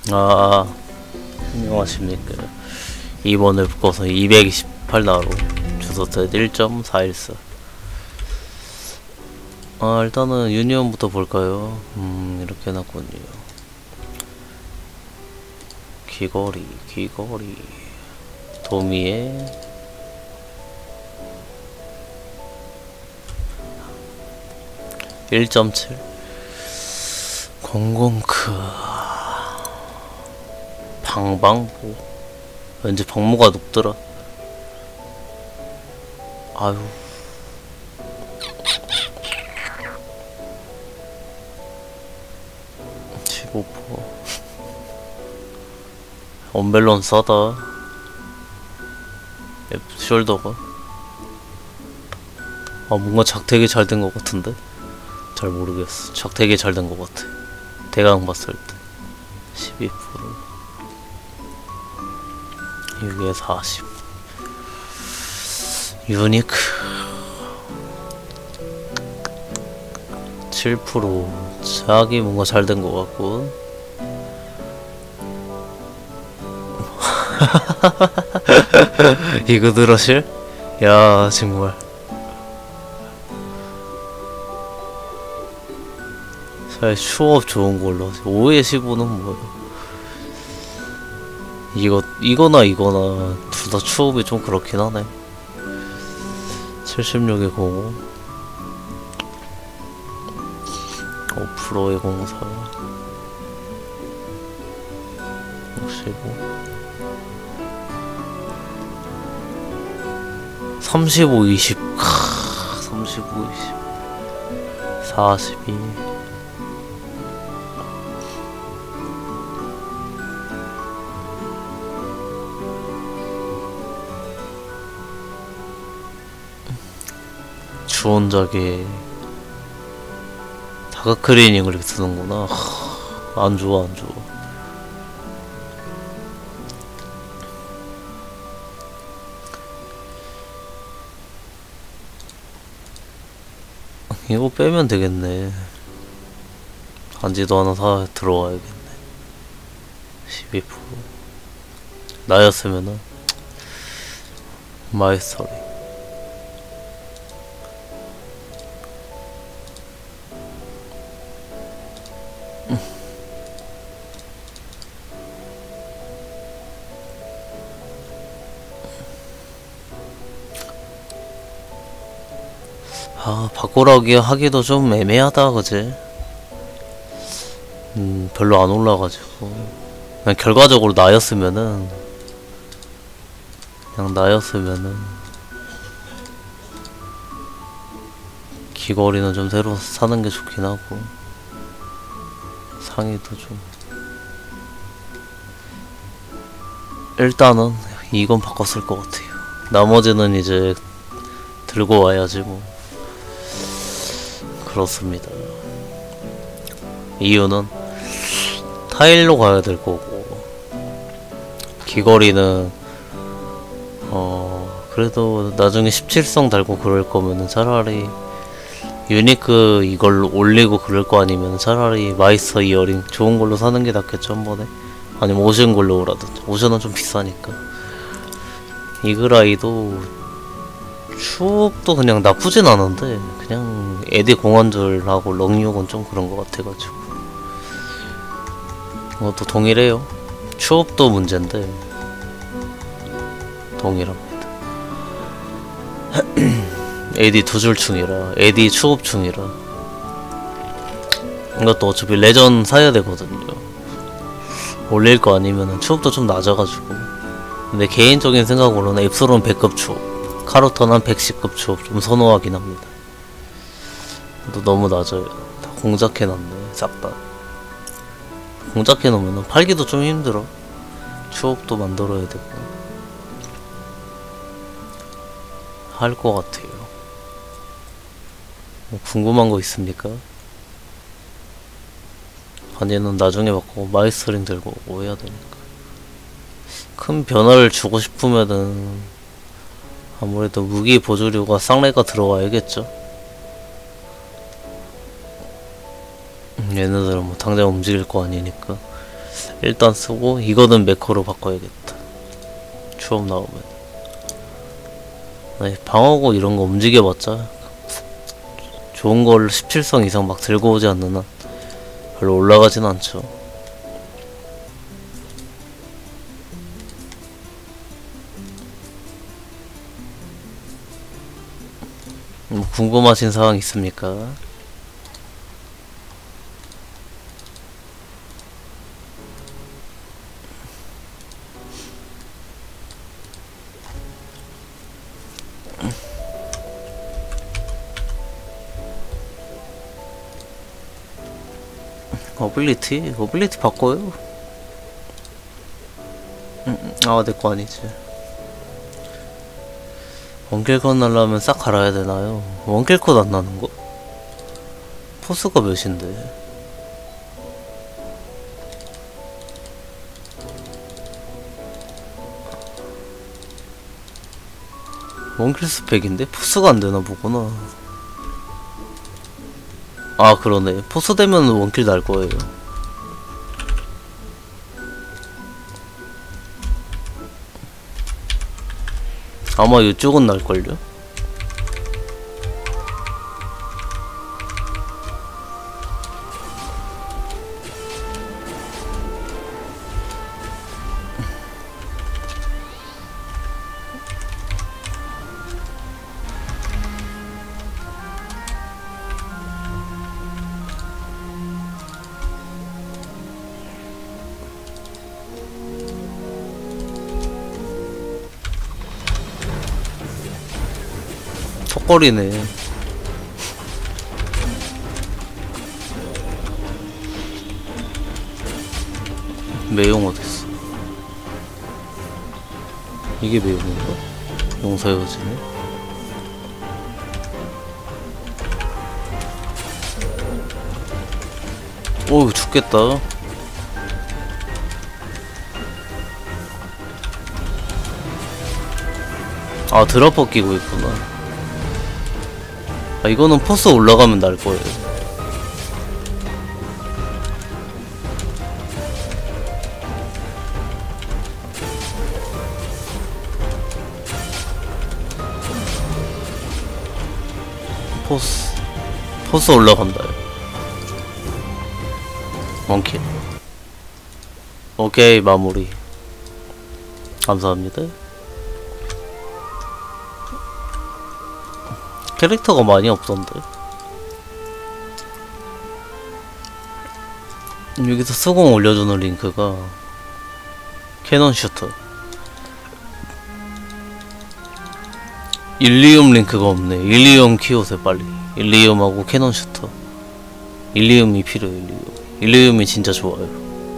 아, 안녕하십니까. 2번을 묶어서 228나로 주소셋 1.414. 일단은 유니온부터 볼까요? 이렇게 해놨군요. 귀걸이 도미에 1.7 공공크 방방보. 왠지 방모가 높더라. 아유, 언밸런스 하다. 숄더가 뭔가 작되게 잘 된 것 같은데? 잘 모르겠어. 작되게 잘 된 것 같아. 대강 봤을 때 12% 여기에 40 유니크 7% 자기 뭔가 잘 된 것 같고 이거 들으실? 야 정말 잘 추업 좋은 걸로 5에 15는 뭐야. 이거나 둘 다 추업이 좀 그렇긴 하네. 76에 05 5%에 04 65 35 20 35 20 42 주원작에 다크클리닝을 이렇게 쓰는구나. 안좋아 안좋아. 이거 빼면 되겠네. 반지도 하나 사 들어와야겠네. 12% 나였으면은 마이스터리 바꾸라기 하기도 좀 애매하다 그지? 별로 안 올라가지고 그냥 결과적으로 나였으면은 귀걸이는 좀 새로 사는 게 좋긴 하고 상의도 좀 일단은 이건 바꿨을 것 같아요. 나머지는 이제 들고 와야지 뭐. 그렇습니다. 이유는 타일로 가야 될 거고 귀걸이는 그래도 나중에 17성 달고 그럴 거면은 차라리 유니크 이걸로 올리고 그럴 거 아니면 차라리 마이스터 이어링 좋은 걸로 사는 게 낫겠죠 한 번에. 아니면 오션 걸로 오라든지. 오션은 좀 비싸니까. 이그라이도 추억도 그냥 나쁘진 않은데 그냥 에디 공원들하고 럭육은 좀 그런 것 같아가지고 그것도 동일해요. 추업도 문제인데 동일합니다. 에디 두줄충이라 에디 추업충이라 이것도 어차피 레전 사야 되거든요. 올릴 거 아니면은 추업도 좀 낮아가지고. 근데 개인적인 생각으로는 앱솔은 100급 추업, 카로터는 110급 추업 좀 선호하긴 합니다. 또 너무 낮아요. 다 공작해놨네 싹다. 공작해놓으면 팔기도 좀 힘들어. 추억도 만들어야 되고 할 것 같아요. 뭐 궁금한 거 있습니까? 반지는 나중에 바꾸고 마이스터링 들고 오고 해야 되니까. 큰 변화를 주고 싶으면은 아무래도 무기 보조류가 쌍레가 들어와야겠죠. 얘네들은 뭐 당장 움직일 거 아니니까. 일단 쓰고 이거는 메커로 바꿔야겠다. 추업 나오면. 네, 방어구 이런거 움직여봤자 좋은 걸 17성 이상 막 들고 오지 않는 한 별로 올라가진 않죠. 궁금하신 사항 있습니까? 어빌리티? 어빌리티 바꿔요? 아, 내 거 아니지. 원킬컷 날라면 싹 갈아야 되나요? 원킬컷 안 나는 거? 포스가 몇인데? 원킬 스펙인데? 포스가 안 되나 보구나. 아, 그러네. 포스 되면 원킬 날 거예요. 아마 이쪽은 날걸요? 턱걸이네. 매용 어딨어? 이게 매용인가? 용사여지네. 오, 이거 죽겠다. 아, 드랍퍼 끼고 있구나. 아, 이거는 포스 올라가면 날 거예요. 포스 올라간다. 원킬. 오케이, 마무리. 감사합니다. 캐릭터가 많이 없던데. 여기서 수공 올려주는 링크가 캐논 슈터. 일리움 링크가 없네. 일리움 키우세요 빨리. 일리움하고 캐논 슈터. 일리움이 필요해요. 일리움이 진짜 좋아요.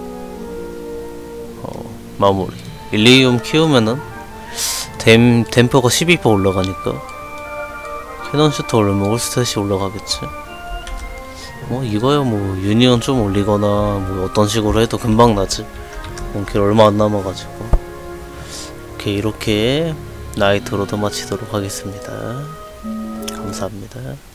마무리. 일리움 키우면은 댐퍼가 12% 올라가니까 캐논 슈터 올리면 올스탯이 올라가겠지. 뭐 이거야 뭐 유니온 좀 올리거나 뭐 어떤 식으로 해도 금방 나지. 원킬 얼마 안 남아가지고. 오케이, 이렇게 나이트 로드 마치도록 하겠습니다. 감사합니다.